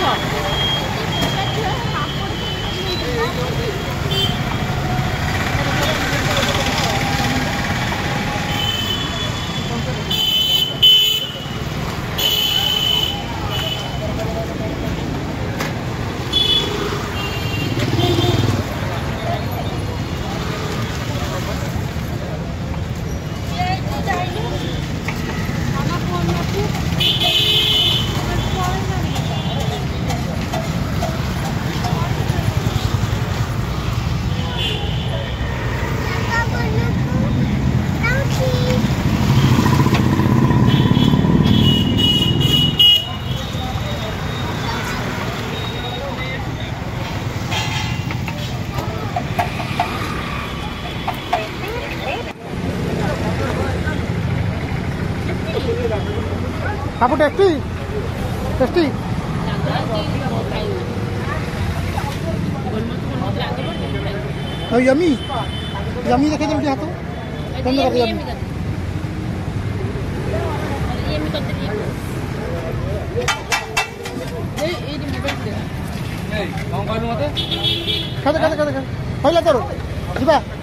आपको tasty tasty yummy yummy देखे तुम क्या हाथों बंद कर दिया खाते खाते खाते खाते पहले करो जीवा